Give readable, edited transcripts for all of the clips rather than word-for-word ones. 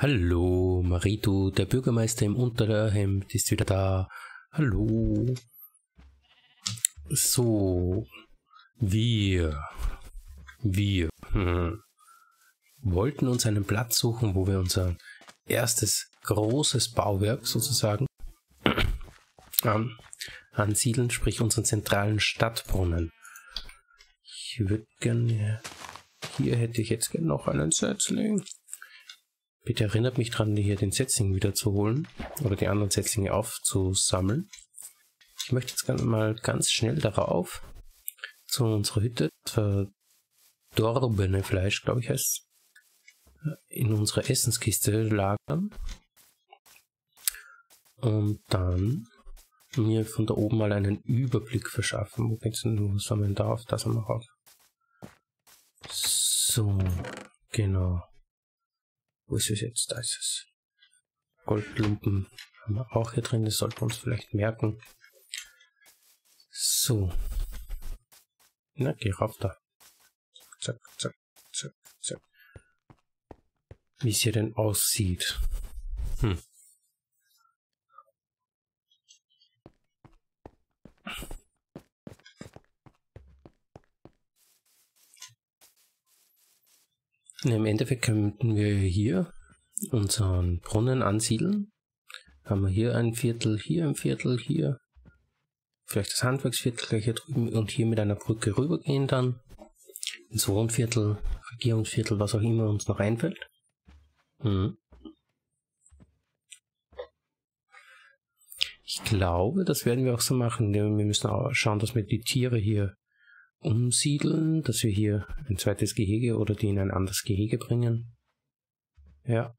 Hallo, Marito, der Bürgermeister im Unterhemd ist wieder da. Hallo. So, wir wollten uns einen Platz suchen, wo wir unser erstes großes Bauwerk sozusagen ansiedeln, sprich unseren zentralen Stadtbrunnen. Ich würde gerne, hier hätte ich jetzt gerne noch einen Setzling. Bitte erinnert mich dran, hier den Setzling wieder zu holen oder die anderen Setzlinge aufzusammeln. Ich möchte jetzt mal ganz schnell darauf zu unserer Hütte, verdorbene Fleisch, glaube ich heißt es, in unsere Essenskiste lagern und dann mir von da oben mal einen Überblick verschaffen. Wo geht's denn los? Sammeln da auf, das haben wir auf. So, genau. Wo ist es jetzt? Da ist es. Goldklumpen haben wir auch hier drin, das sollten wir uns vielleicht merken. So. Na, geh rauf da. Zack, zack, zack, zack. Wie es hier denn aussieht. Im Endeffekt könnten wir hier unseren Brunnen ansiedeln. Haben wir hier ein Viertel, hier ein Viertel, hier. Vielleicht das Handwerksviertel gleich hier drüben und hier mit einer Brücke rübergehen dann. Ins Wohnviertel, Regierungsviertel, was auch immer uns noch einfällt. Ich glaube, das werden wir auch so machen. Wir müssen auch schauen, dass wir die Tiere hier umsiedeln, dass wir hier ein zweites Gehege oder die in ein anderes Gehege bringen. Ja.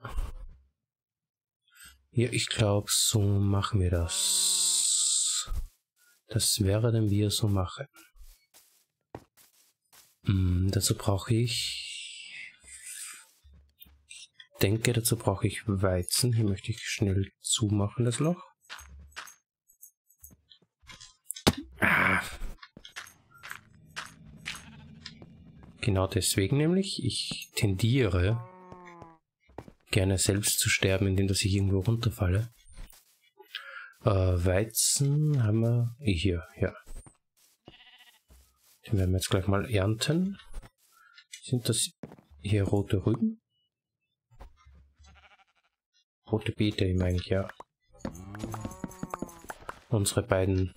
Ja, ich glaube, so machen wir das. Das werden wir so machen. Dazu brauche ich... denke, dazu brauche ich Weizen. Hier möchte ich schnell zumachen, das Loch. Genau deswegen nämlich, ich tendiere gerne selbst zu sterben, indem dass ich irgendwo runterfalle. Weizen haben wir hier, ja. Den werden wir jetzt gleich mal ernten. Sind das hier rote Rüben? Rote Beete, ich meine, ja. Unsere beiden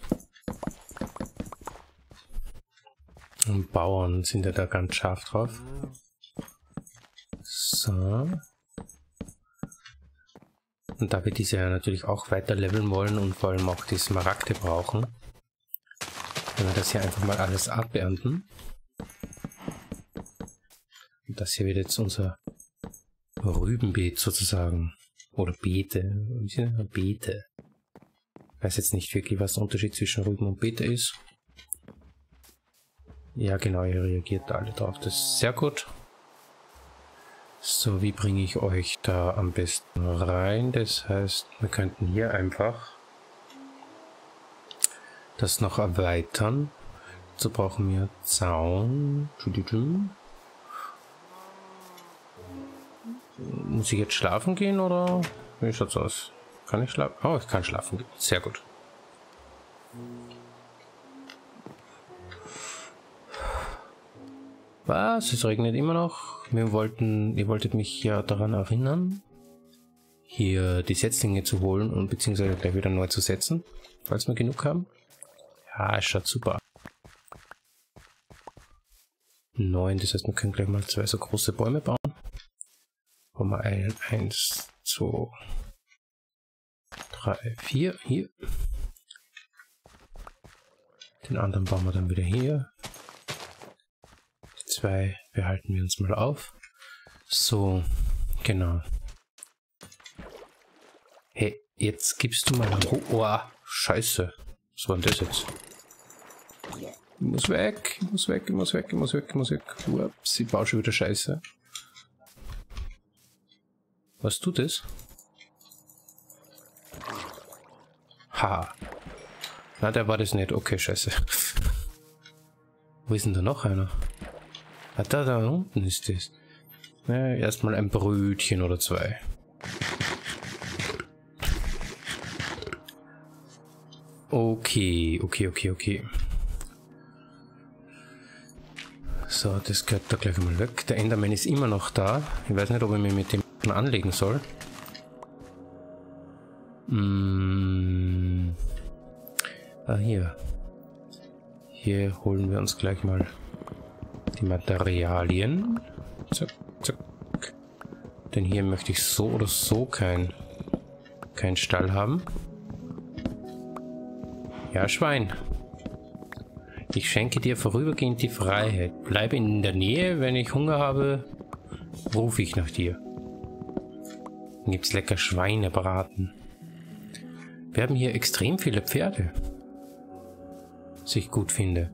Bauern sind ja da ganz scharf drauf. So. Und da wir diese ja natürlich auch weiter leveln wollen und vor allem auch die Smaragde brauchen, werden wir das hier einfach mal alles abernten. Und das hier wird jetzt unser Rübenbeet sozusagen. Oder Beete. Beete. Ich weiß jetzt nicht wirklich, was der Unterschied zwischen Rüben und Beete ist. Ja genau, ihr reagiert alle drauf. Das ist sehr gut. So, wie bringe ich euch da am besten rein? Das heißt, wir könnten hier einfach das noch erweitern. Dazu brauchen wir Zaun. Muss ich jetzt schlafen gehen oder wie schaut's aus? Kann ich schlafen? Oh, ich kann schlafen gehen. Sehr gut. Was? Es regnet immer noch. Ihr wolltet mich ja daran erinnern, hier die Setzlinge zu holen und beziehungsweise gleich wieder neu zu setzen, falls wir genug haben. Ja, es schaut super. 9, das heißt, wir können gleich mal 2 so große Bäume bauen. Bauen wir 1, 2, 3, 4 hier. Den anderen bauen wir dann wieder hier. 2 behalten wir uns mal auf. So, genau. Hey, jetzt gibst du mal... Oh, scheiße. Was war denn das jetzt? Ich muss weg, ich muss weg, ich muss weg, ich muss weg, ich muss weg. Ups, ich baue schon wieder Scheiße. Was tut das? Haha. Na, der war das nicht. Okay, scheiße. Wo ist denn da noch einer? Ah, da unten ist das. Ja, erstmal ein Brötchen oder 2. Okay. So, das gehört da gleich mal weg. Der Enderman ist immer noch da. Ich weiß nicht, ob ich mich mit dem anlegen soll. Hier. Hier holen wir uns gleich mal die Materialien. Zack, zack. Denn hier möchte ich so oder so kein Stall haben. Ja, Schwein. Ich schenke dir vorübergehend die Freiheit. Bleibe in der Nähe, wenn ich Hunger habe, rufe ich nach dir. Dann gibt's lecker Schweinebraten. Wir haben hier extrem viele Pferde. Was ich gut finde.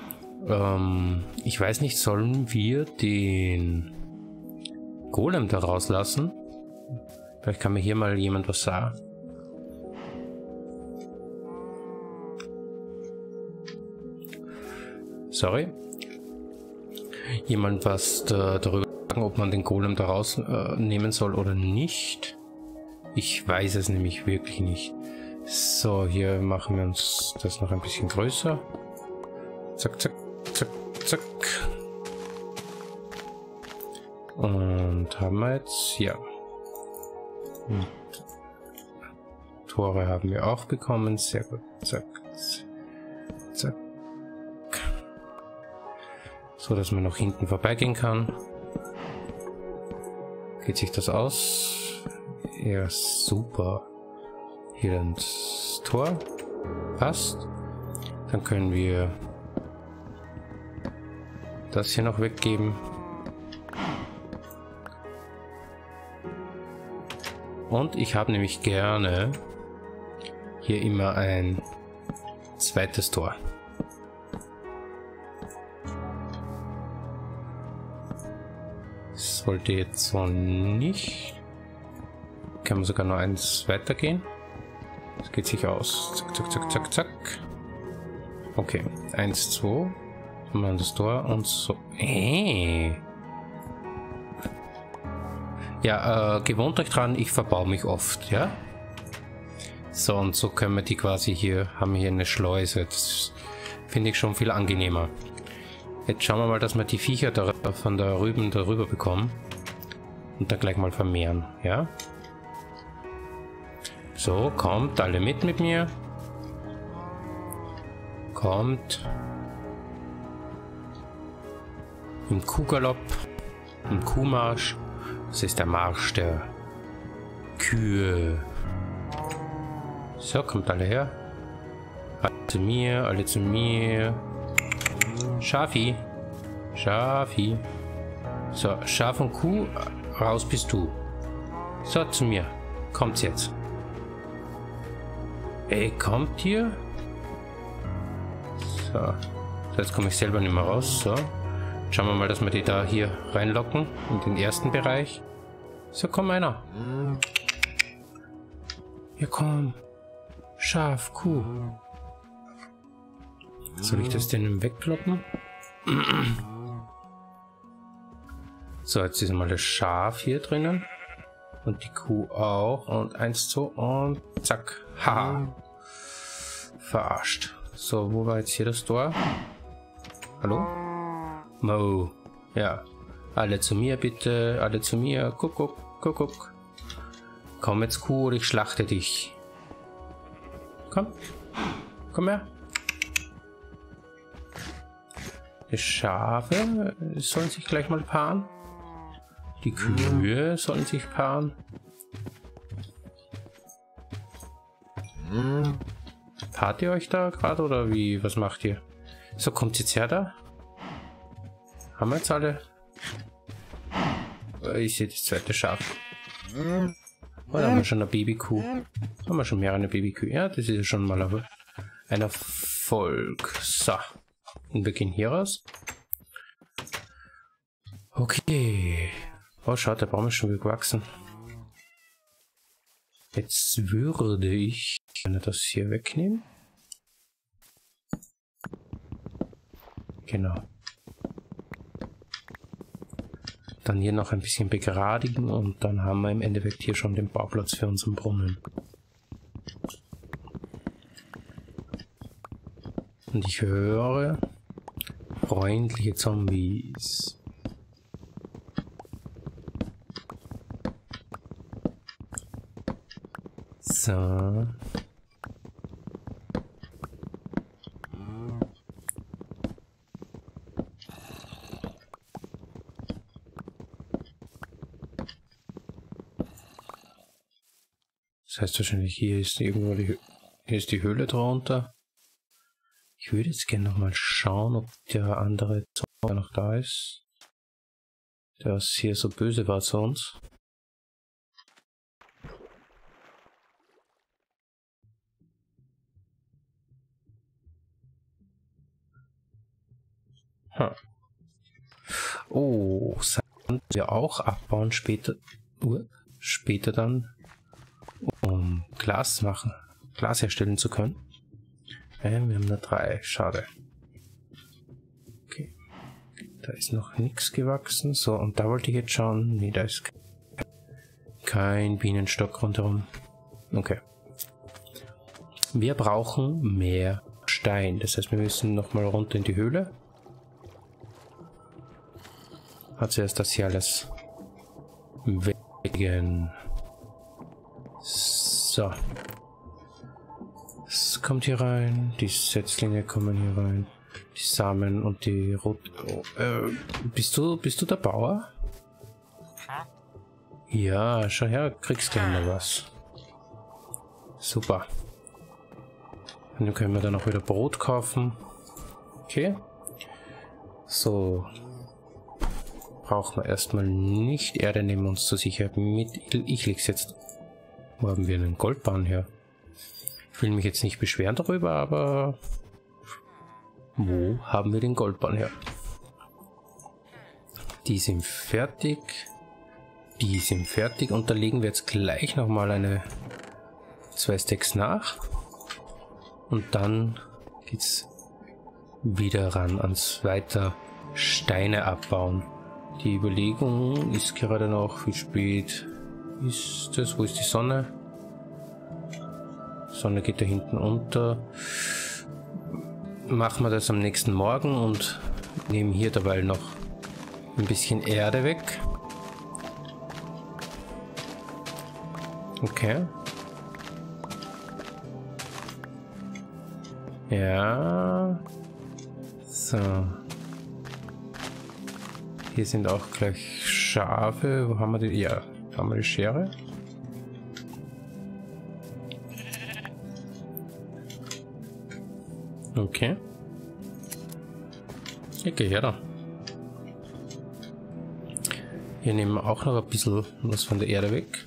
Ich weiß nicht, sollen wir den Golem da rauslassen? Vielleicht kann mir hier mal jemand was sagen. Sorry. Jemand was darüber sagen, ob man den Golem da rausnehmen soll oder nicht. Ich weiß es nämlich wirklich nicht. So, hier machen wir uns das noch ein bisschen größer. Zack, zack, zack, zack. Und haben wir jetzt, ja. Und Tore haben wir auch bekommen. Sehr gut. Zack, zack. So, dass man noch hinten vorbeigehen kann. Geht sich das aus? Ja, super. Hier dann das Tor. Passt. Dann können wir das hier noch weggeben. Und ich habe nämlich gerne hier immer ein zweites Tor. Sollte jetzt so nicht. Kann man sogar noch eins weitergehen. Das geht sich aus. Zack, zack, zack, zack, zack. Okay, 1, 2. Dann machen wir das Tor und so. Ja, gewohnt euch dran, ich verbaue mich oft, ja? So, und so können wir die quasi hier, haben hier eine Schleuse. Das finde ich schon viel angenehmer. Jetzt schauen wir mal, dass wir die Viecher da von der Rüben darüber bekommen. Und dann gleich mal vermehren, ja? So, kommt alle mit mir. Kommt. Im Kuhgalopp. Im Kuhmarsch. Das ist der Marsch der Kühe. So, kommt alle her. Alle zu mir, alle zu mir. Schafi. Schafi. So, Schaf und Kuh, raus bist du. So, zu mir. Kommt's jetzt. Ey, kommt hier? So. Jetzt komme ich selber nicht mehr raus. So. Schauen wir mal, dass wir die da hier reinlocken. In den ersten Bereich. So, komm einer. Hier, komm. Schaf, Kuh. Soll ich das denn wegkloppen? So, jetzt ist mal das Schaf hier drinnen. Und die Kuh auch. Und 1, 2 und zack. Haha. Verarscht. So, wo war jetzt hier das Tor? Hallo? Mo. Ja. Alle zu mir bitte. Alle zu mir. Guck, guck, guck, guck. Komm jetzt, Kuh, oder ich schlachte dich. Komm. Komm her. Die Schafe sollen sich gleich mal paaren. Die Kühe sollen sich paaren. Paart ihr euch da gerade oder wie? Was macht ihr? So, kommt jetzt her da. Haben wir jetzt alle? Ich sehe das zweite Schaf. Oh, da haben wir schon eine Babykuh. Haben wir schon mehrere Babykühe. Ja, das ist ja schon mal ein Erfolg. So. Und wir gehen hier raus. Okay. Oh, schaut, der Baum ist schon wieder gewachsen. Jetzt würde ich das hier wegnehmen. Genau. Dann hier noch ein bisschen begradigen und dann haben wir im Endeffekt hier schon den Bauplatz für unseren Brunnen. Und ich höre freundliche Zombies. So. Das heißt wahrscheinlich, hier ist irgendwo hier ist die Höhle drunter. Ich würde jetzt gerne nochmal schauen, ob der andere Zombie noch da ist. Der was hier so böse war zu uns. Oh, Sand wir auch abbauen später. Später dann, um Glas herstellen zu können. Wir haben nur 3, schade. Okay. Da ist noch nichts gewachsen. So, und da wollte ich jetzt schauen. Nee, da ist kein Bienenstock rundherum. Okay. Wir brauchen mehr Stein. Das heißt, wir müssen nochmal runter in die Höhle. Hat zuerst das hier alles wegen. So. Es kommt hier rein. Die Setzlinge kommen hier rein. Die Samen und die Rot. Oh, bist du der Bauer? Ja, schau her, kriegst gerne mal was. Super. Und dann können wir dann auch wieder Brot kaufen. Okay. So. Brauchen wir erstmal nicht. Erde nehmen wir uns zur Sicherheit mit. Ich leg's jetzt. Wo haben wir einen Goldbahn her? Ich will mich jetzt nicht beschweren darüber, aber wo haben wir den Goldbahn her? Die sind fertig. Die sind fertig und da legen wir jetzt gleich nochmal 2 Stacks nach. Und dann geht's wieder ran ans weiter Steine abbauen. Die Überlegung ist gerade noch, wie spät ist das? Wo ist die Sonne? Die Sonne geht da hinten unter. Machen wir das am nächsten Morgen und nehmen hier dabei noch ein bisschen Erde weg. Okay. Ja. So. Hier sind auch gleich Schafe. Wo haben wir die? Ja, haben wir die Schere? Okay. Okay, her da. Hier nehmen wir auch noch ein bisschen was von der Erde weg.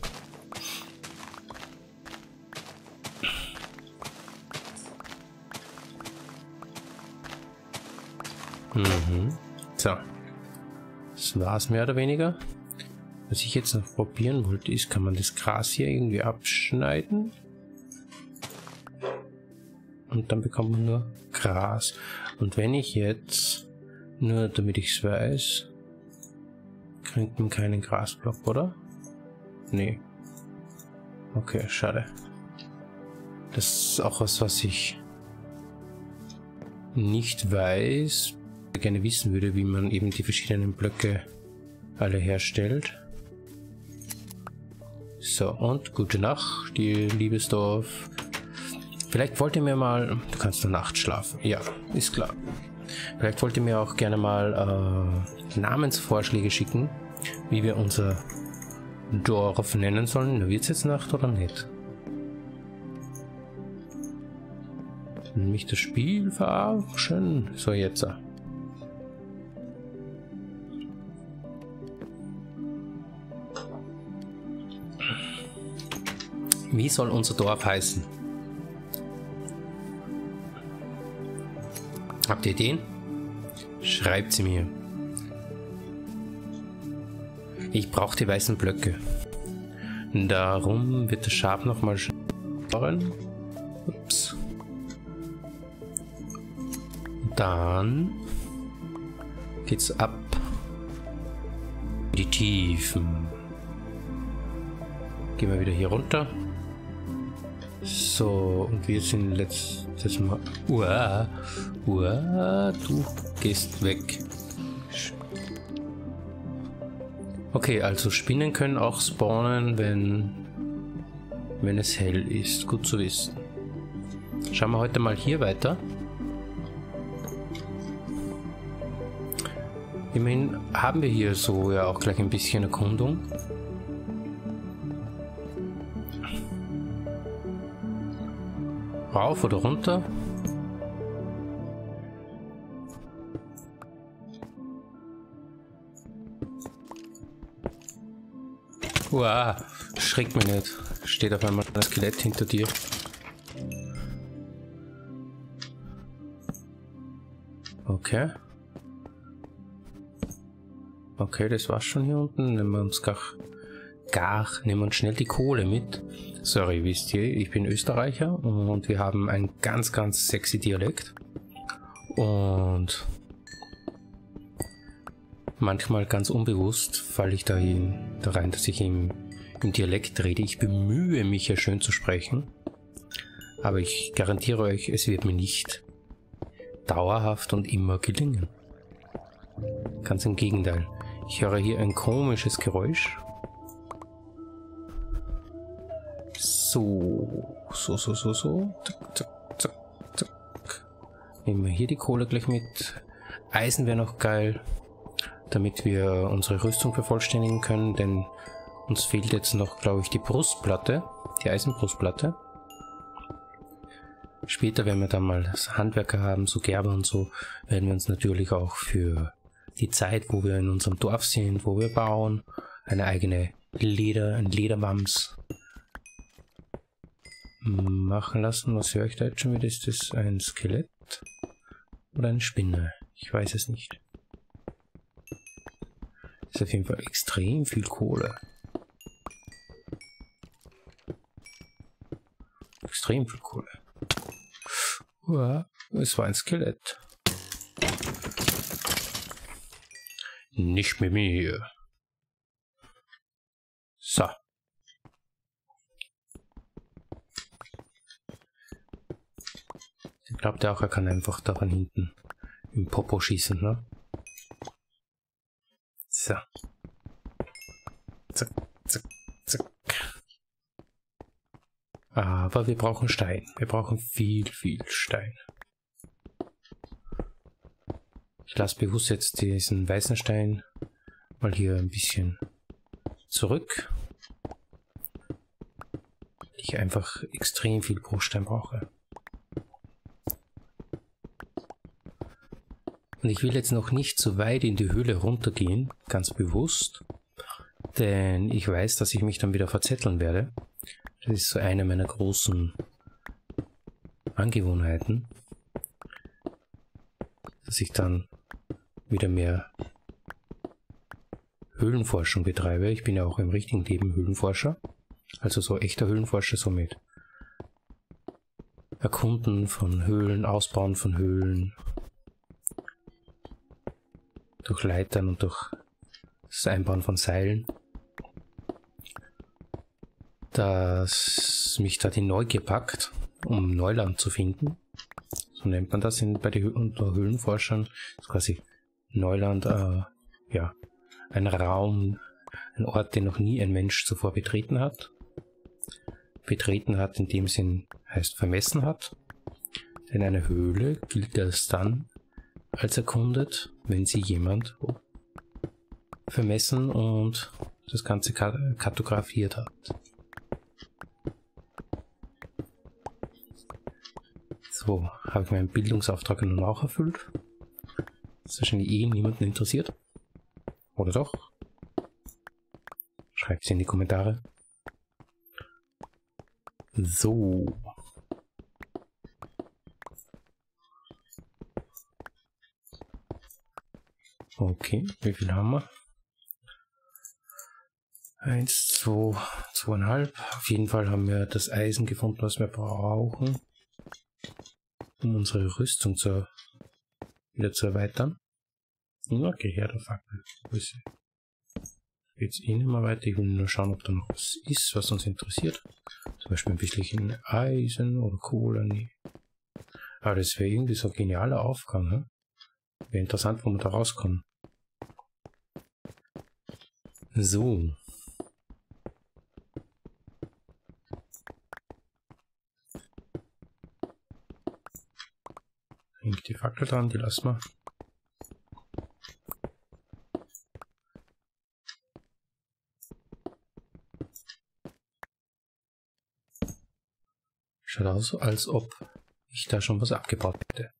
So. Das war es mehr oder weniger. Was ich jetzt noch probieren wollte, ist, kann man das Gras hier irgendwie abschneiden? Und dann bekommt man nur Gras. Und wenn ich jetzt, nur damit ich es weiß, kriegt man keinen Grasblock, oder? Nee. Okay, schade. Das ist auch was ich nicht weiß, gerne wissen würde, wie man eben die verschiedenen Blöcke alle herstellt. So, und gute Nacht, liebes Dorf. Vielleicht wollt ihr mir mal, du kannst nur nachts schlafen, ja, ist klar. Vielleicht wollt ihr mir auch gerne mal Namensvorschläge schicken, wie wir unser Dorf nennen sollen. Wird es jetzt Nacht oder nicht? Will mich das Spiel verarschen? So, jetzt. Wie soll unser Dorf heißen? Habt ihr Ideen? Schreibt sie mir. Ich brauche die weißen Blöcke. Darum wird das Schaf nochmal schauen. Ups. Dann geht's ab Die Tiefen. Gehen wir wieder hier runter. So, und wir sind letztes Mal... Uah, uah, du gehst weg. Okay, also Spinnen können auch spawnen, wenn es hell ist. Gut zu wissen. Schauen wir heute mal hier weiter. Immerhin haben wir hier so ja auch gleich ein bisschen Erkundung. Rauf oder runter? Uah, schreckt mich nicht. Steht auf einmal ein Skelett hinter dir. Okay. Okay, das war's schon hier unten. Nehmen wir uns nehmen wir uns schnell die Kohle mit. Sorry, wisst ihr, ich bin Österreicher und wir haben einen ganz, ganz sexy Dialekt. Und manchmal ganz unbewusst falle ich da rein, dass ich im Dialekt rede. Ich bemühe mich ja schön zu sprechen, aber ich garantiere euch, es wird mir nicht dauerhaft und immer gelingen. Ganz im Gegenteil. Ich höre hier ein komisches Geräusch. So. Zack, zack, zack, zack. Nehmen wir hier die Kohle gleich mit. Eisen wäre noch geil, damit wir unsere Rüstung vervollständigen können, denn uns fehlt jetzt noch, glaube ich, die Brustplatte, die Eisenbrustplatte. Später, wenn wir dann mal das Handwerker haben, so Gerber und so, werden wir uns natürlich auch für die Zeit, wo wir in unserem Dorf sind, wo wir bauen, eine eigene ein Lederwams machen lassen. Was höre ich da jetzt schon wieder? Ist das ein Skelett oder eine Spinne? Ich weiß es nicht. Ist auf jeden Fall extrem viel Kohle. Extrem viel Kohle. Ja, es war ein Skelett. Nicht mit mir. So. Ich glaube, er kann einfach daran hinten im Popo schießen, ne? So. Zack, zack, zack. Aber wir brauchen Stein. Wir brauchen viel, viel Stein. Ich lasse bewusst jetzt diesen weißen Stein mal hier ein bisschen zurück. Weil ich einfach extrem viel Bruchstein brauche. Und ich will jetzt noch nicht so weit in die Höhle runtergehen, ganz bewusst, denn ich weiß, dass ich mich dann wieder verzetteln werde. Das ist so eine meiner großen Angewohnheiten, dass ich dann wieder mehr Höhlenforschung betreibe. Ich bin ja auch im richtigen Leben Höhlenforscher, also so echter Höhlenforscher, so mit Erkunden von Höhlen, Ausbauen von Höhlen, durch Leitern und durch das Einbauen von Seilen, dass mich da die Neugier packt, um Neuland zu finden. So nennt man das unter Höhlenforschern. Das ist quasi Neuland, ja, ein Raum, ein Ort, den noch nie ein Mensch zuvor betreten hat. Betreten hat in dem Sinn heißt vermessen hat. Denn eine Höhle gilt erst dann als erkundet, wenn sie jemand vermessen und das Ganze kartografiert hat. So, habe ich meinen Bildungsauftrag nun auch erfüllt. Das ist wahrscheinlich niemanden interessiert. Oder doch? Schreibt es in die Kommentare. So. Okay, wie viel haben wir? 1, 2, 2,5. Auf jeden Fall haben wir das Eisen gefunden, was wir brauchen, um unsere Rüstung wieder zu erweitern. Okay, her der Fackel. Wo ist sie? Jetzt eh nicht mehr weiter. Ich will nur schauen, ob da noch was ist, was uns interessiert. Zum Beispiel ein bisschen Eisen oder Kohle. Nee. Aber das wäre irgendwie so ein genialer Aufgang. Ne? Wäre interessant, wo man da rauskommen. So. Hängt die Fackel dran, die lassen wir. Schaut aus, als ob ich da schon was abgebaut hätte.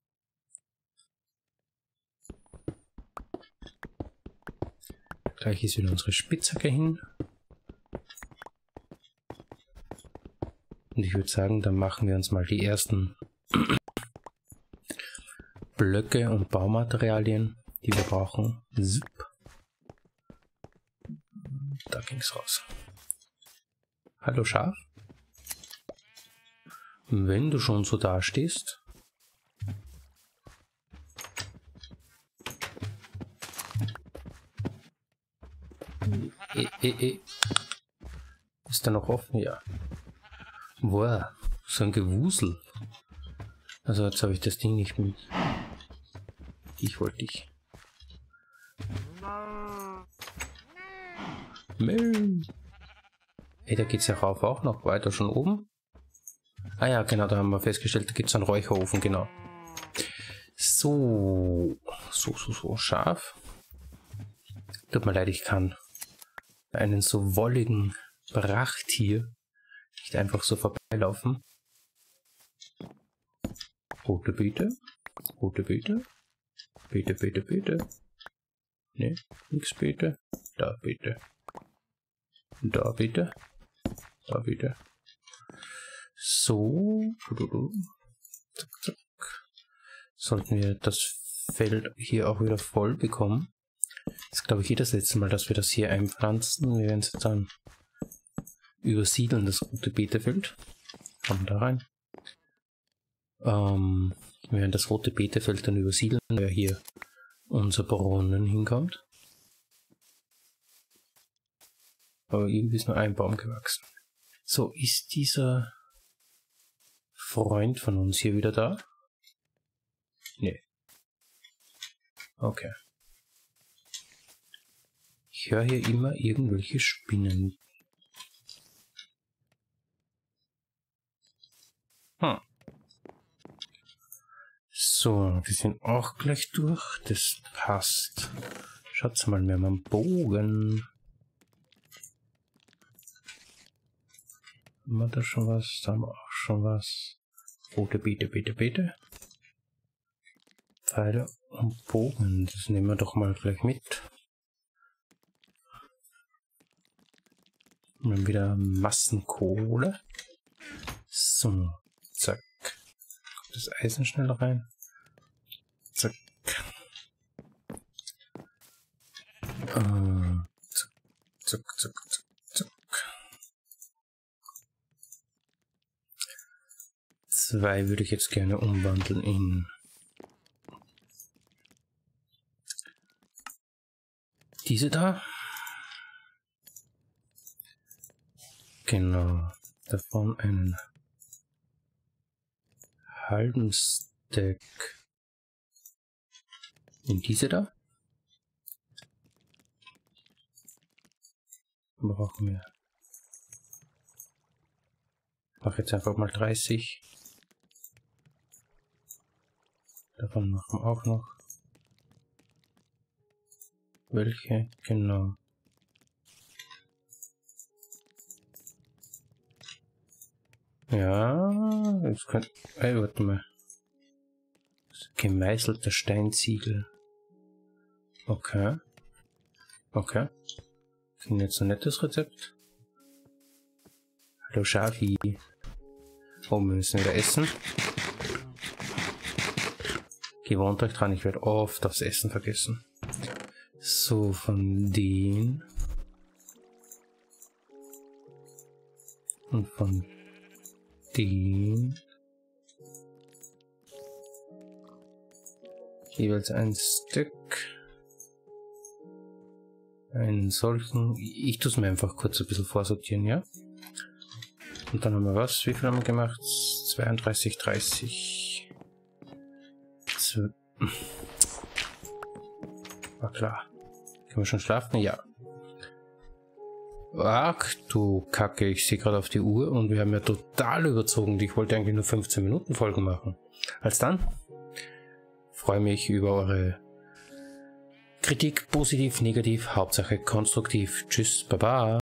Gleich ist wieder unsere Spitzhacke hin. Und ich würde sagen, dann machen wir uns mal die ersten Blöcke und Baumaterialien, die wir brauchen. Zip. Da ging's raus. Hallo Schaf. Wenn du schon so dastehst, ist da noch offen? Ja. Boah, so ein Gewusel. Also jetzt habe ich das Ding nicht mit. Ich wollte dich. Ey, da geht's ja rauf auch noch weiter schon oben. Ah ja, genau, da haben wir festgestellt, da gibt es einen Räucherofen, genau. So, scharf. Tut mir leid, ich kann einen so wolligen Prachttier nicht einfach so vorbeilaufen. Rote Beete, rote Beete, Beete, Beete, Beete. Ne, nix Beete. Da Beete. Da Beete. Da Beete. So. Zack, zack. Sollten wir das Feld hier auch wieder voll bekommen. Das ist, glaube ich, das letzte Mal, dass wir das hier einpflanzen. Wir werden es jetzt dann übersiedeln, das rote Beetefeld. Schauen wir da rein. Wir werden das rote Beetefeld dann übersiedeln, weil hier unser Brunnen hinkommt. Aber irgendwie ist nur ein Baum gewachsen. So, ist dieser Freund von uns hier wieder da? Nee. Okay. Ich höre hier immer irgendwelche Spinnen. So, die sind auch gleich durch. Das passt. Schaut's mal, wir haben einen Bogen. Haben wir da schon was? Da haben wir auch schon was. Rote Beete, Beete, Beete. Pfeile und Bogen. Das nehmen wir doch mal gleich mit. Und dann wieder Massenkohle. So, zack. Kommt das Eisen schnell rein. Zack. Zack, zack, zack, zack, zack. 2 würde ich jetzt gerne umwandeln in diese da. Genau. Davon einen halben Stack in diese da. Brauchen wir. Ich mache jetzt einfach mal 30. Davon machen wir auch noch. Welche? Genau. Ja, jetzt kann. Hey, warte mal. Gemeißelter Steinziegel. Okay. Okay. Das ist jetzt ein nettes Rezept. Hallo Schafi. Oh, wir müssen wieder essen. Gewohnt euch dran, ich werde oft aufs Essen vergessen. So, von den. Und von den. Jeweils ein Stück. einen solchen. Ich tue es mir einfach kurz ein bisschen vorsortieren, ja? Und dann haben wir was? Wie viel haben wir gemacht? 32, 30. War klar. Können wir schon schlafen? Ja. Ach du Kacke, ich sehe gerade auf die Uhr und wir haben ja total überzogen. Ich wollte eigentlich nur 15 Minuten Folgen machen. Als dann, freue mich über eure Kritik, positiv, negativ, Hauptsache konstruktiv. Tschüss, baba.